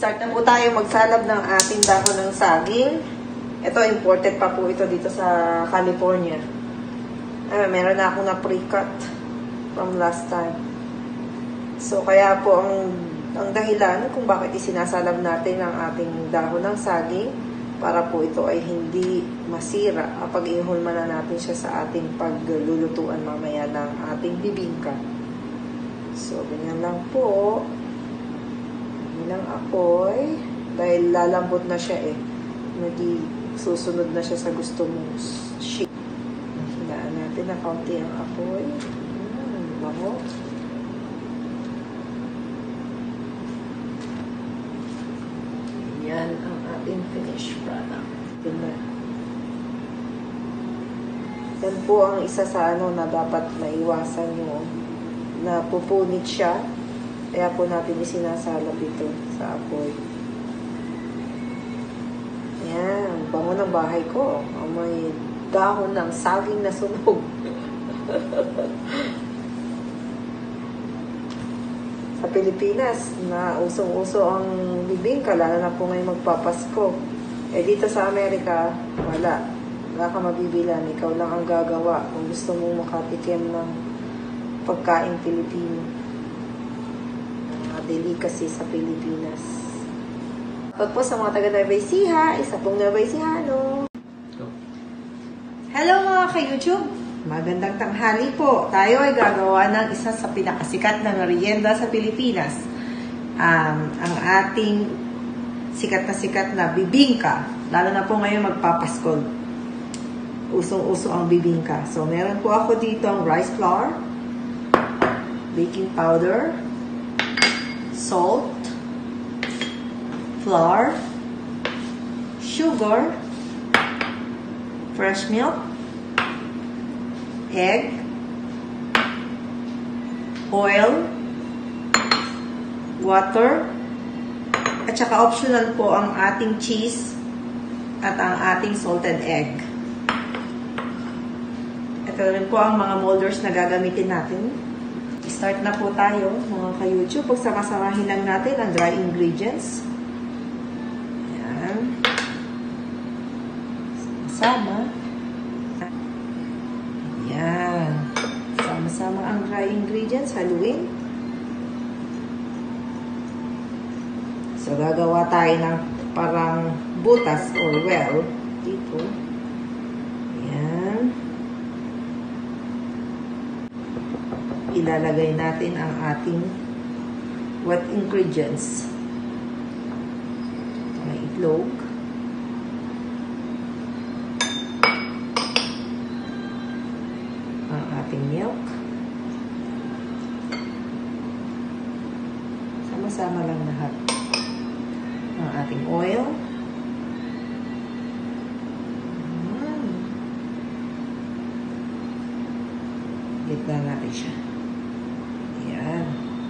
Start na po tayo magsalab ng ating dahon ng saging. Ito, imported pa po ito dito sa California. Meron na akong na-pre-cut from last time. So, kaya po ang dahilan kung bakit isinasalab natin ang ating dahon ng saging para po ito ay hindi masira kapag ihulma na natin siya sa ating paglulutuan mamaya ng ating bibingka. So, ganyan lang po. Ng apoy dahil lalambot na siya susunod na siya sa gusto mong shape. Hinaan natin na kaunti ang apoy. Bango. Yan ang ating finished product. Yan po ang isa sa na dapat maiwasan nyo na pupunit siya. Kaya po natin isinasalab ito sa apoy. Yan. Bango ng bahay ko. May dahon ng saging na sunog. Sa Pilipinas, na usong-uso ang bibingka, lalo na po ngayon magpapasko. Dito sa Amerika, wala. Wala ka mabibilan. Ikaw lang ang gagawa kung gusto mong makatikim ng pagkain Pilipino. Delicacy sa Pilipinas. Pag po sa mga taga Nueva Ecija, isa pong Nueva Ecijano. Hello mga ka-YouTube! Magandang tanghali po. Tayo ay gagawa ng isa sa pinakasikat na merienda sa Pilipinas. Ang ating sikat na bibingka. Lalo na po ngayon magpapaskol. Usong-uso ang bibingka. So, meron po ako dito ang rice flour, baking powder, salt, flour, sugar, fresh milk, egg, oil, water, at saka optional po ang ating cheese at ang ating salted egg. Ito rin po ang mga molders na gagamitin natin. Start na po tayo, mga ka-YouTube. Pagsama-samahin lang natin ang dry ingredients. Ayan. Sama. Ayan. Sama-sama ang dry ingredients. Haluin. So, gagawa tayo ng parang butas or well dito. Ayan. Ilalagay natin ang ating wet ingredients. May itlog. Ang ating milk. Sama-sama lang lahat. Ang ating oil. Gitna natin siya. Ayan.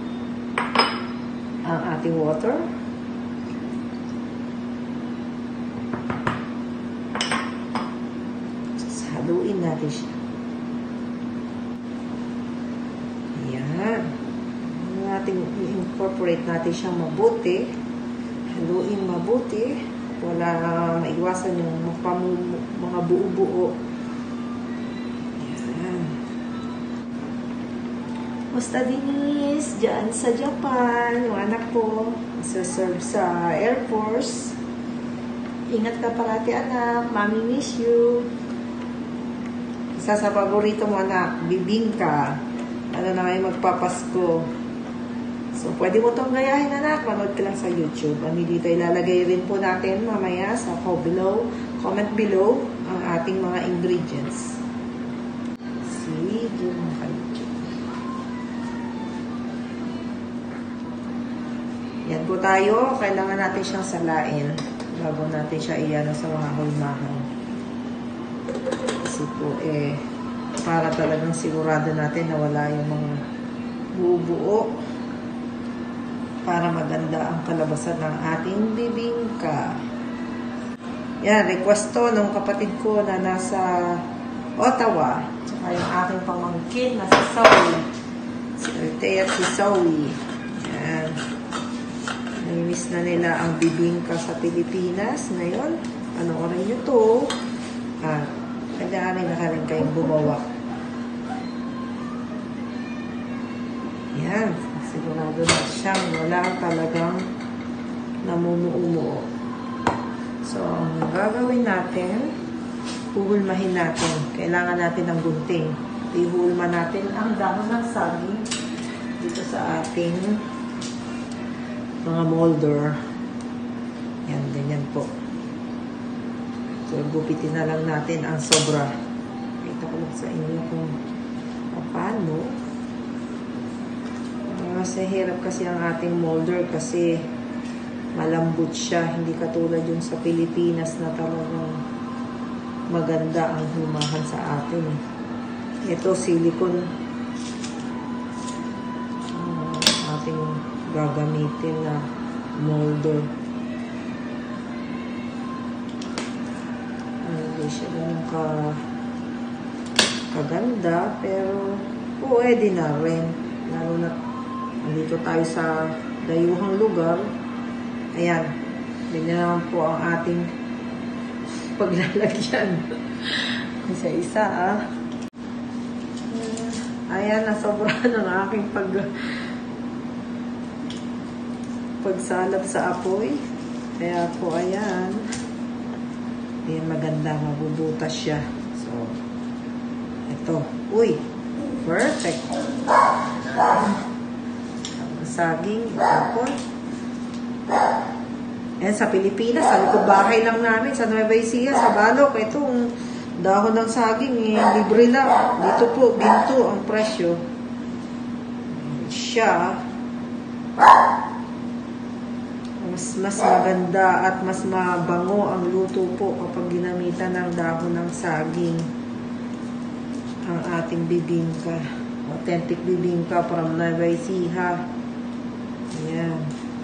Ang ating water. Haluin natin siya. Ayan. I-incorporate natin siya mabuti. Haluin mabuti. Wala maiwasan yung mga buo-buo. Musta Denise, dyan sa Japan, yung anak ko, serve sa Air Force. Ingat ka parati anak, mami miss you. Isa sa paborito mo anak, bibingka. Ano na ngayon magpapasko. So, pwede mo itong gayahin anak, manood ka lang sa YouTube. Dito ilalagay rin po natin mamaya sa comment below ang ating mga ingredients. See, doon na kayo. Yan po tayo. Kailangan natin siyang salain bago natin siya iyan sa mga hulmahan. Kasi po para talagang sigurado natin na wala yung mga buo-buo para maganda ang kalabasan ng ating bibingka. Yan, request to ng kapatid ko na nasa Ottawa. Tsaka yung aking pamangkin na si Zoe. Si Ortea at si Zoe. Yan. Namimiss na nila ang bibingka sa Pilipinas. Ngayon, panoorin nyo to. At kailangan na rin kayong gumawa. Yan. Sigurado na siyang wala talagang namumuo. So, ang gagawin natin, huhulmahin natin. Kailangan natin ng gunting. Ihulma natin ang dahon ng saging dito sa ating mga molder. Yan, ganyan po. So, gupitin na lang natin ang sobra. Ito ko lang sa inyo kung paano. Mas hirap kasi ang ating molder kasi malambot siya. Hindi katulad yung sa Pilipinas na talagang maganda ang humahan sa atin. Ito, silicone. Ating gagamitin na molder. Hindi siya ganun kaganda, pero pwede na rin. Lalo na dito tayo sa dayuhang lugar. Ayan. Ganyan naman po ang ating paglalagyan. Isa-isa, ah. Ayan, nasobra ng aking pagsalap sa apoy. Kaya po, ayan. Ayan, maganda. Mabubutas siya. So, ito. Uy! Perfect! Saging, tapon. Ayan, sa Pilipinas, sa likod bahay lang namin, sa Nueva Ecija, sa Balok, itong dahon ng saging, libre lang. Dito po, binto ang presyo. Siya, mas maganda at mas mabango ang luto po kapag ginamitan ng dahon ng saging ang ating bibingka. Authentic bibingka from Nueva Ecija. Ayan.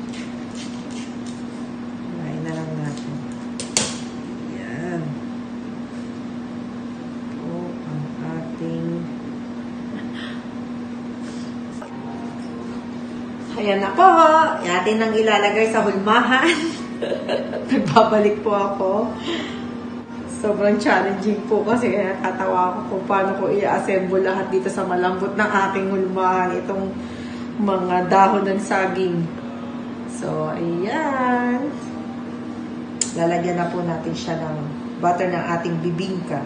Kumain na lang natin. Ayan. Ito ang ating... Ayan na po. Atin nang ilalagay sa hulmahan. Nagbabalik po ako. Sobrang challenging po kasi katawa ko kung paano ko i-assemble lahat dito sa malambot ng ating hulmahan. Itong mga dahon ng saging. So, ayan. Lalagyan na po natin siya ng butter ng ating bibingka.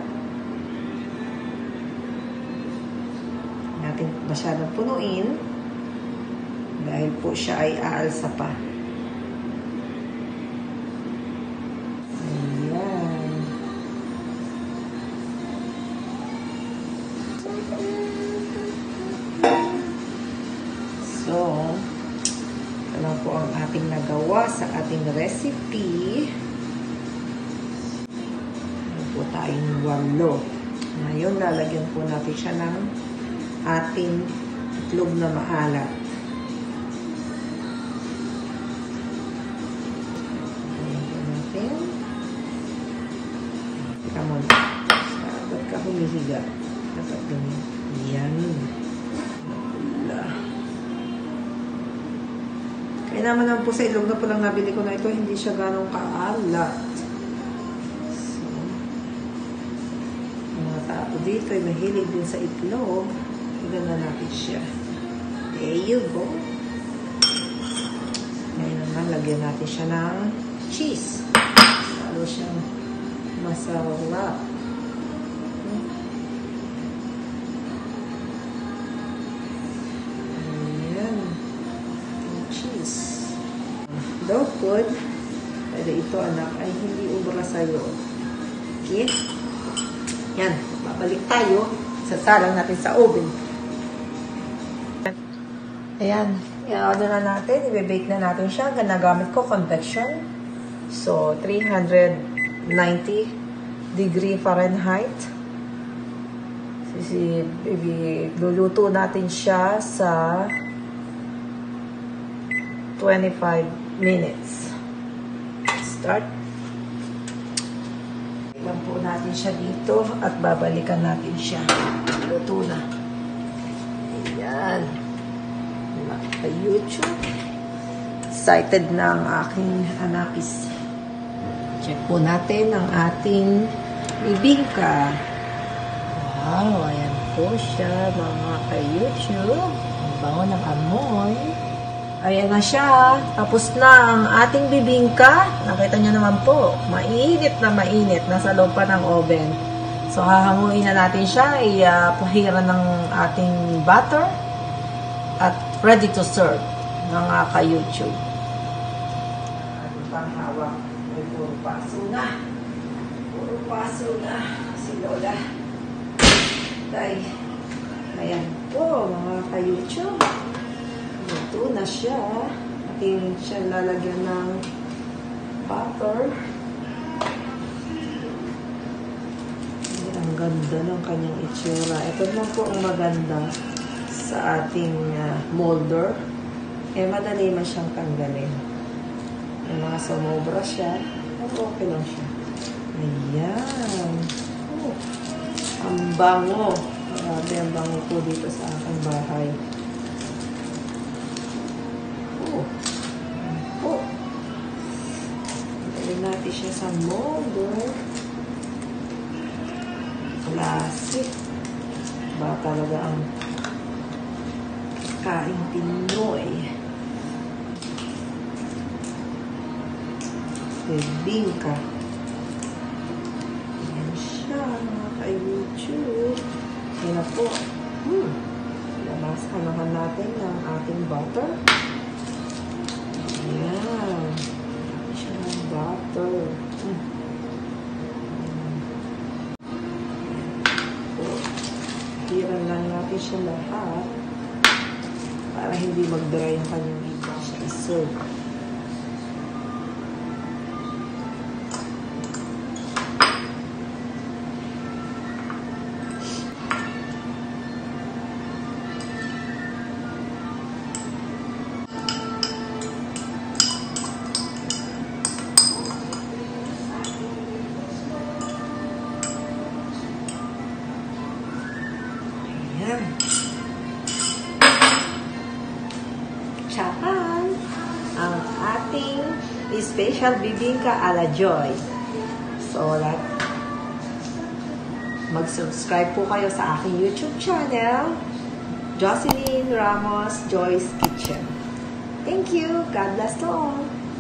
Natin masyadong punuin dahil po siya ay aalsa pa. Ayan. So, ito na po ang ating nagawa sa ating recipe. Ano po tayong 8. Ngayon, lalagyan po natin siya ng ating itlog na maalat. Ayan po natin. Come on. Ba't ka humihiga? Dapat ganyan. Yan. Kaya naman naman po sa ilog na po lang nabili ko na ito, hindi siya ganong kaalat. So, mga tao dito ay mahilig din sa itlog. Igan na natin siya. There you go. Ngayon naman, lagyan natin siya ng cheese. Lalo siyang masarap. Daw food, pero ito anak ay hindi ubra sa'yo. Okay? Yan, babalik tayo. Sasalang natin sa oven. Ayan, i-order na natin. I-bake na natin siya. Ginagamit ko convection. So, 390 degree Fahrenheit. Luluto natin siya sa 25 minutes. Start. Ilan po natin siya dito at babalikan natin siya. Luto na. Ayan. Pa YouTube. excited na ang aking anakis. Check po natin ang ating bibingka. Wow, ayan po siya mga ka-YouTube. Ang bango ng amoy. Ayan na siya. Tapos na ang ating bibingka. Nakita nyo naman po. Mainit na mainit. Nasa loob pa ng oven. So, hahanguin na natin siya. Ipahiran ng ating butter. At ready to serve. Mga ka-YouTube. Ano pang hawak? May puro paso na. Puro paso na. Si Lola. Dahil, ayan po mga ka-YouTube. Ito na siya. Ating siya lalagyan ng butter. Ang ganda ng kanyang itsura. Ito na po ang maganda sa ating molder. Madali man siyang tanggalin. Yung mga sumobra siya, okay lang siya. Ayan. Oh, ang bango. Grabe ang bango po dito sa aking bahay. Lagyan natin siya sa molder. Classic. Ba talaga ang kaing Pinoy. Bibingka. Ayan siya, mga ka-YouTube. Ayan na po. Labas-anahan natin ng ating butter. Ayan. Ayan siya ng butter. Hiran lang natin siya lahat para hindi mag-dry ang kanyang iba siya i-serve. Chahan! Ang ating special bibingka ala Joy. So, mag-subscribe po kayo sa aking YouTube channel, Jocelyn Ramos Joy's Kitchen. Thank you! God bless to all!